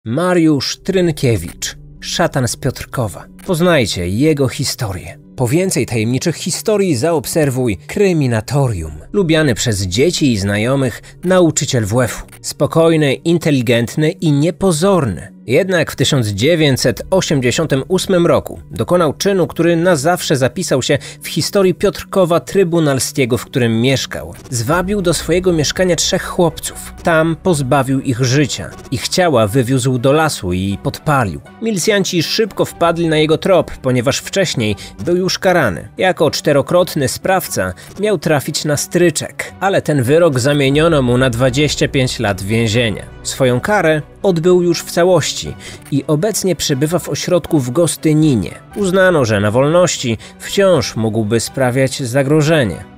Mariusz Trynkiewicz, szatan z Piotrkowa. Poznajcie jego historię. Po więcej tajemniczych historii zaobserwuj Kryminatorium. Lubiany przez dzieci i znajomych nauczyciel WF-u. Spokojny, inteligentny i niepozorny. Jednak w 1988 roku dokonał czynu, który na zawsze zapisał się w historii Piotrkowa Trybunalskiego, w którym mieszkał. Zwabił do swojego mieszkania 3 chłopców. Tam pozbawił ich życia. Ich ciała wywiózł do lasu i podpalił. Milicjanci szybko wpadli na jego trop, ponieważ wcześniej był już karany. Jako 4-krotny sprawca miał trafić na stryczek, ale ten wyrok zamieniono mu na 25 lat więzienia. Swoją karę odbył już w całości i obecnie przebywa w ośrodku w Gostyninie. Uznano, że na wolności wciąż mógłby sprawiać zagrożenie.